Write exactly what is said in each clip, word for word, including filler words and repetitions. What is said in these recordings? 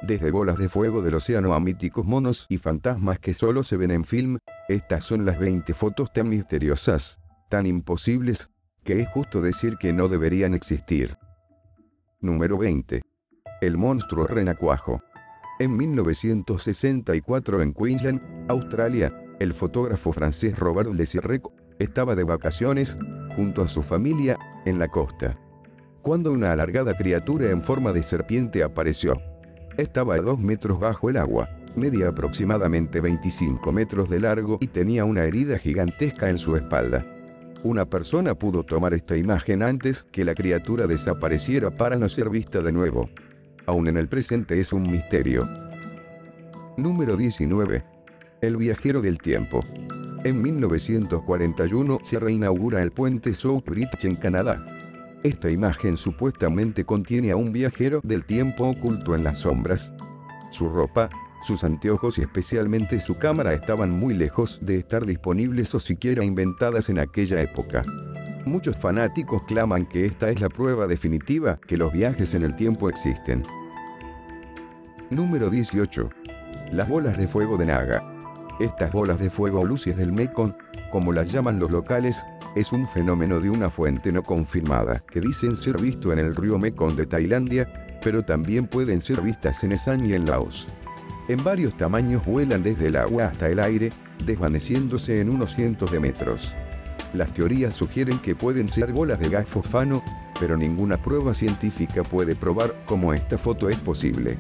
Desde bolas de fuego del océano a míticos monos y fantasmas que solo se ven en film, estas son las veinte fotos tan misteriosas, tan imposibles, que es justo decir que no deberían existir. Número veinte. El monstruo renacuajo. En mil novecientos sesenta y cuatro en Queensland, Australia, el fotógrafo francés Robert Lesirrec estaba de vacaciones, junto a su familia, en la costa, cuando una alargada criatura en forma de serpiente apareció. Estaba a dos metros bajo el agua, medía aproximadamente veinticinco metros de largo y tenía una herida gigantesca en su espalda. Una persona pudo tomar esta imagen antes que la criatura desapareciera para no ser vista de nuevo. Aún en el presente es un misterio. Número diecinueve. El viajero del tiempo. En mil novecientos cuarenta y uno se reinaugura el puente South Bridge en Canadá. Esta imagen supuestamente contiene a un viajero del tiempo oculto en las sombras. Su ropa, sus anteojos y especialmente su cámara estaban muy lejos de estar disponibles o siquiera inventadas en aquella época. Muchos fanáticos claman que esta es la prueba definitiva que los viajes en el tiempo existen. Número dieciocho. Las bolas de fuego de Naga. Estas bolas de fuego o luces del Mekong, como las llaman los locales, es un fenómeno de una fuente no confirmada, que dicen ser visto en el río Mekong de Tailandia, pero también pueden ser vistas en Esan y en Laos. En varios tamaños vuelan desde el agua hasta el aire, desvaneciéndose en unos cientos de metros. Las teorías sugieren que pueden ser bolas de gas fosfano, pero ninguna prueba científica puede probar cómo esta foto es posible.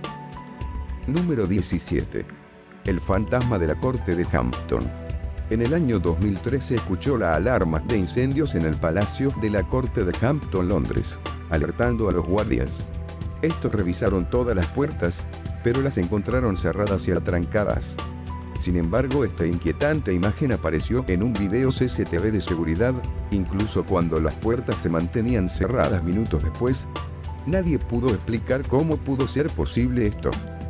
Número diecisiete. El fantasma de la corte de Hampton. En el año dos mil tres se escuchó la alarma de incendios en el palacio de la corte de Hampton, Londres, alertando a los guardias. Estos revisaron todas las puertas, pero las encontraron cerradas y atrancadas. Sin embargo, esta inquietante imagen apareció en un video C C T V de seguridad, incluso cuando las puertas se mantenían cerradas minutos después. Nadie pudo explicar cómo pudo ser posible esto.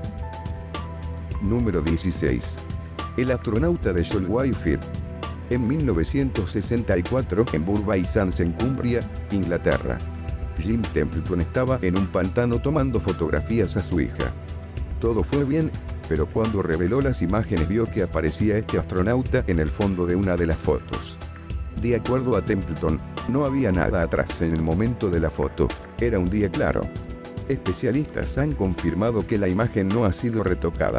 Número dieciséis. El astronauta de John Whitefield. En mil novecientos sesenta y cuatro, en Burby Sands en Cumbria, Inglaterra, Jim Templeton estaba en un pantano tomando fotografías a su hija. Todo fue bien, pero cuando reveló las imágenes vio que aparecía este astronauta en el fondo de una de las fotos. De acuerdo a Templeton, no había nada atrás en el momento de la foto, era un día claro. Especialistas han confirmado que la imagen no ha sido retocada.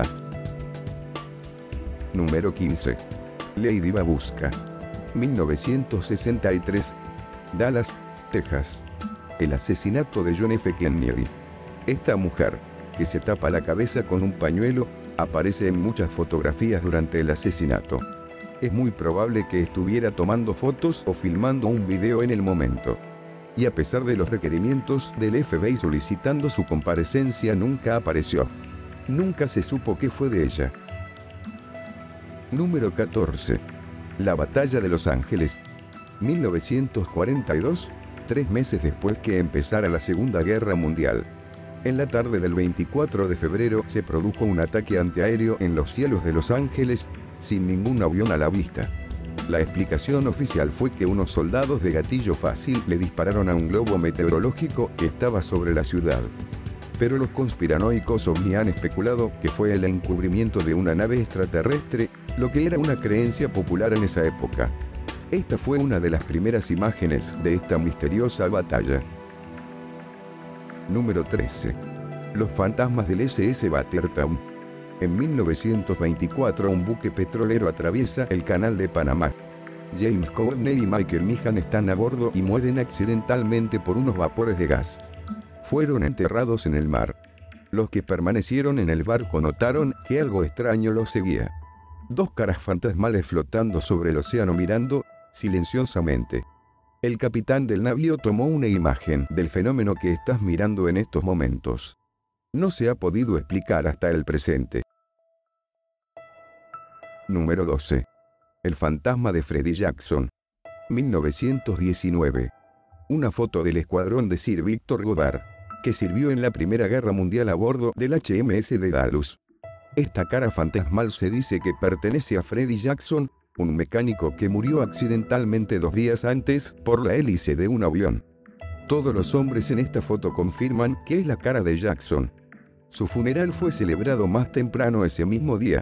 Número quince. Lady Babushka. mil novecientos sesenta y tres. Dallas, Texas. El asesinato de John F. Kennedy. Esta mujer, que se tapa la cabeza con un pañuelo, aparece en muchas fotografías durante el asesinato. Es muy probable que estuviera tomando fotos o filmando un video en el momento. Y a pesar de los requerimientos del F B I solicitando su comparecencia, nunca apareció. Nunca se supo qué fue de ella. Número catorce. La batalla de Los Ángeles. mil novecientos cuarenta y dos, tres meses después que empezara la Segunda Guerra Mundial. En la tarde del veinticuatro de febrero se produjo un ataque antiaéreo en los cielos de Los Ángeles, sin ningún avión a la vista. La explicación oficial fue que unos soldados de gatillo fácil le dispararon a un globo meteorológico que estaba sobre la ciudad. Pero los conspiranoicos ovni han especulado que fue el encubrimiento de una nave extraterrestre, lo que era una creencia popular en esa época. Esta fue una de las primeras imágenes de esta misteriosa batalla. Número trece. Los fantasmas del S S Watertown. En mil novecientos veinticuatro un buque petrolero atraviesa el canal de Panamá. James Courtney y Michael Meehan están a bordo y mueren accidentalmente por unos vapores de gas. Fueron enterrados en el mar. Los que permanecieron en el barco notaron que algo extraño los seguía. Dos caras fantasmales flotando sobre el océano mirando silenciosamente. El capitán del navío tomó una imagen del fenómeno que estás mirando en estos momentos. No se ha podido explicar hasta el presente. Número doce. El fantasma de Freddie Jackson. mil novecientos diecinueve. Una foto del escuadrón de Sir Victor Goddard, que sirvió en la Primera Guerra Mundial a bordo del H M S Daedalus. Esta cara fantasmal se dice que pertenece a Freddie Jackson, un mecánico que murió accidentalmente dos días antes por la hélice de un avión. Todos los hombres en esta foto confirman que es la cara de Jackson. Su funeral fue celebrado más temprano ese mismo día.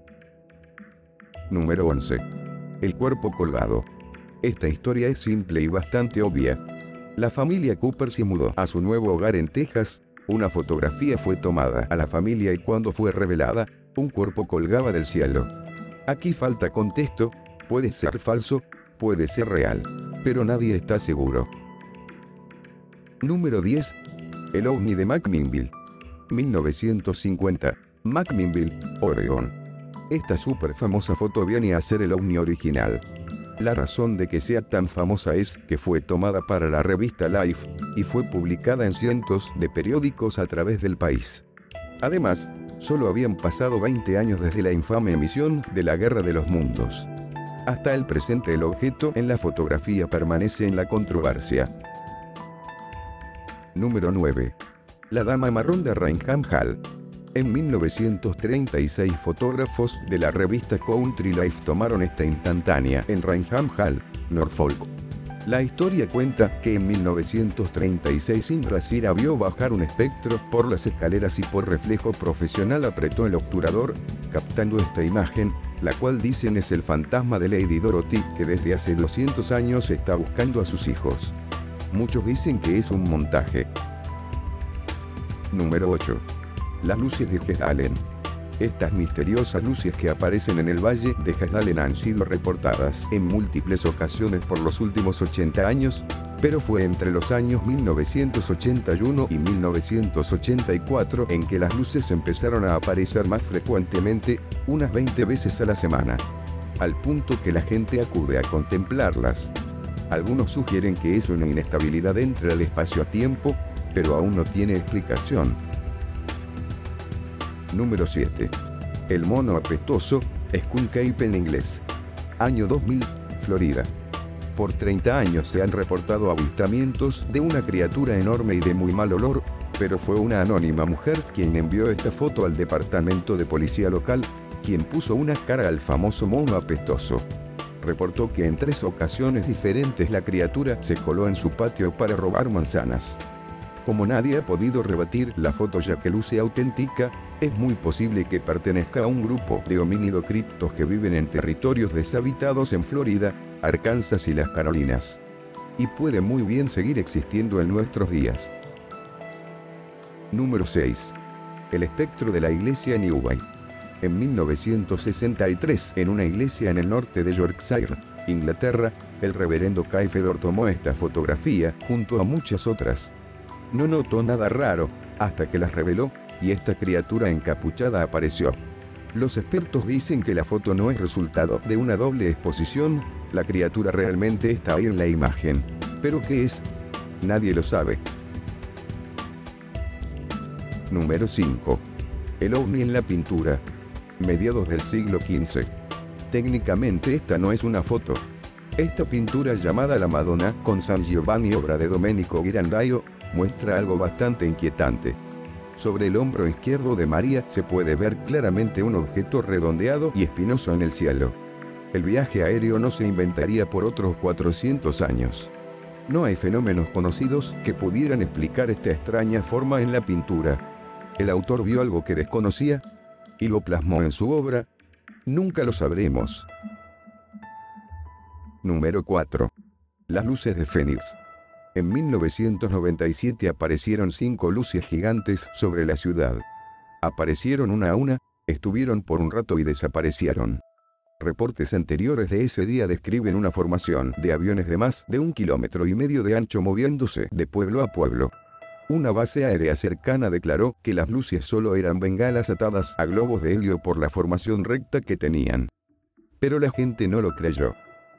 Número once. El cuerpo colgado. Esta historia es simple y bastante obvia. La familia Cooper se mudó a su nuevo hogar en Texas. Una fotografía fue tomada a la familia y cuando fue revelada, un cuerpo colgaba del cielo. Aquí falta contexto, puede ser falso, puede ser real, pero nadie está seguro. Número diez. El ovni de McMinnville. mil novecientos cincuenta. McMinnville, Oregon. Esta súper famosa foto viene a ser el ovni original. La razón de que sea tan famosa es que fue tomada para la revista Life, y fue publicada en cientos de periódicos a través del país. Además, solo habían pasado veinte años desde la infame emisión de la Guerra de los Mundos. Hasta el presente el objeto en la fotografía permanece en la controversia. Número nueve. La dama marrón de Rainham Hall. En mil novecientos treinta y seis fotógrafos de la revista Country Life tomaron esta instantánea en Rainham Hall, Norfolk. La historia cuenta que en mil novecientos treinta y seis Indra Sira vio bajar un espectro por las escaleras y por reflejo profesional apretó el obturador, captando esta imagen, la cual dicen es el fantasma de Lady Dorothy que desde hace doscientos años está buscando a sus hijos. Muchos dicen que es un montaje. Número ocho. Las luces de Jesdalen. Estas misteriosas luces que aparecen en el valle de Jesdalen han sido reportadas en múltiples ocasiones por los últimos ochenta años, pero fue entre los años mil novecientos ochenta y uno y mil novecientos ochenta y cuatro en que las luces empezaron a aparecer más frecuentemente, unas veinte veces a la semana, al punto que la gente acude a contemplarlas. Algunos sugieren que es una inestabilidad entre el espacio-tiempo, pero aún no tiene explicación. Número siete. El mono apestoso, Skull Cape en inglés. Año dos mil, Florida. Por treinta años se han reportado avistamientos de una criatura enorme y de muy mal olor, pero fue una anónima mujer quien envió esta foto al departamento de policía local, quien puso una cara al famoso mono apestoso. Reportó que en tres ocasiones diferentes la criatura se coló en su patio para robar manzanas. Como nadie ha podido rebatir la foto ya que luce auténtica, es muy posible que pertenezca a un grupo de homínido criptos que viven en territorios deshabitados en Florida, Arkansas y las Carolinas. Y puede muy bien seguir existiendo en nuestros días. Número seis. El espectro de la iglesia Newby. En mil novecientos sesenta y tres, en una iglesia en el norte de Yorkshire, Inglaterra, el reverendo Guy Fedor tomó esta fotografía junto a muchas otras. No notó nada raro, hasta que las reveló, y esta criatura encapuchada apareció. Los expertos dicen que la foto no es resultado de una doble exposición, la criatura realmente está ahí en la imagen. ¿Pero qué es? Nadie lo sabe. Número cinco. El ovni en la pintura. Mediados del siglo quince. Técnicamente esta no es una foto. Esta pintura llamada La Madonna con San Giovanni, obra de Domenico Ghirlandaio, muestra algo bastante inquietante. Sobre el hombro izquierdo de María se puede ver claramente un objeto redondeado y espinoso en el cielo. El viaje aéreo no se inventaría por otros cuatrocientos años. No hay fenómenos conocidos que pudieran explicar esta extraña forma en la pintura. ¿El autor vio algo que desconocía y lo plasmó en su obra? Nunca lo sabremos. Número cuatro. Las luces de Fénix. En mil novecientos noventa y siete aparecieron cinco luces gigantes sobre la ciudad. Aparecieron una a una, estuvieron por un rato y desaparecieron. Reportes anteriores de ese día describen una formación de aviones de más de un kilómetro y medio de ancho moviéndose de pueblo a pueblo. Una base aérea cercana declaró que las luces solo eran bengalas atadas a globos de helio por la formación recta que tenían. Pero la gente no lo creyó.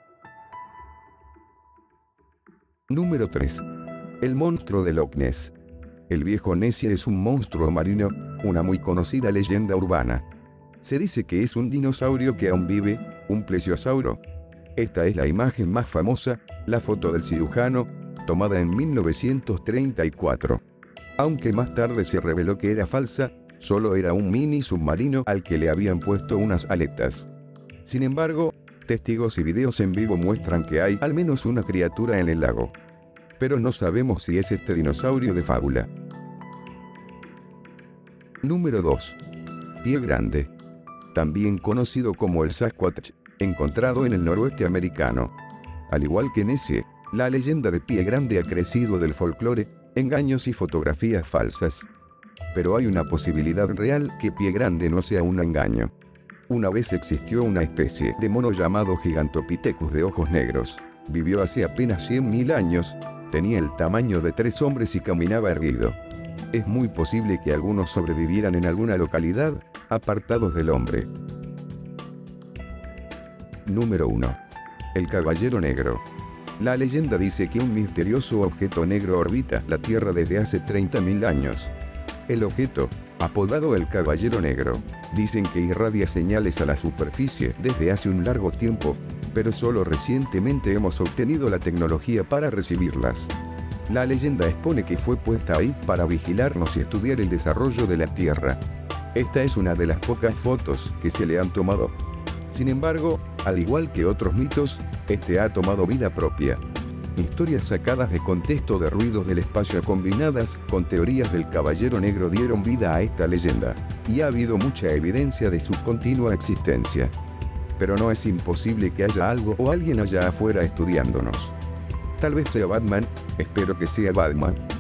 Número tres. El monstruo de Loch Ness. El viejo Nessie es un monstruo marino, una muy conocida leyenda urbana. Se dice que es un dinosaurio que aún vive, un plesiosauro. Esta es la imagen más famosa, la foto del cirujano, tomada en mil novecientos treinta y cuatro. Aunque más tarde se reveló que era falsa, solo era un mini submarino al que le habían puesto unas aletas. Sin embargo, testigos y videos en vivo muestran que hay al menos una criatura en el lago. Pero no sabemos si es este dinosaurio de fábula. Número dos. Pie grande. También conocido como el Sasquatch, encontrado en el noroeste americano. Al igual que Nessie, la leyenda de Pie Grande ha crecido del folclore, engaños y fotografías falsas. Pero hay una posibilidad real que Pie Grande no sea un engaño. Una vez existió una especie de mono llamado Gigantopithecus de ojos negros. Vivió hace apenas cien mil años, tenía el tamaño de tres hombres y caminaba erguido. Es muy posible que algunos sobrevivieran en alguna localidad, apartados del hombre. Número uno. El Caballero Negro. La leyenda dice que un misterioso objeto negro orbita la Tierra desde hace treinta mil años. El objeto, apodado el Caballero Negro, dicen que irradia señales a la superficie desde hace un largo tiempo, pero solo recientemente hemos obtenido la tecnología para recibirlas. La leyenda expone que fue puesta ahí para vigilarnos y estudiar el desarrollo de la Tierra. Esta es una de las pocas fotos que se le han tomado. Sin embargo, al igual que otros mitos, este ha tomado vida propia. Historias sacadas de contexto de ruidos del espacio combinadas con teorías del Caballero Negro dieron vida a esta leyenda, y ha habido mucha evidencia de su continua existencia. Pero no es imposible que haya algo o alguien allá afuera estudiándonos. Tal vez sea Batman, espero que sea Batman.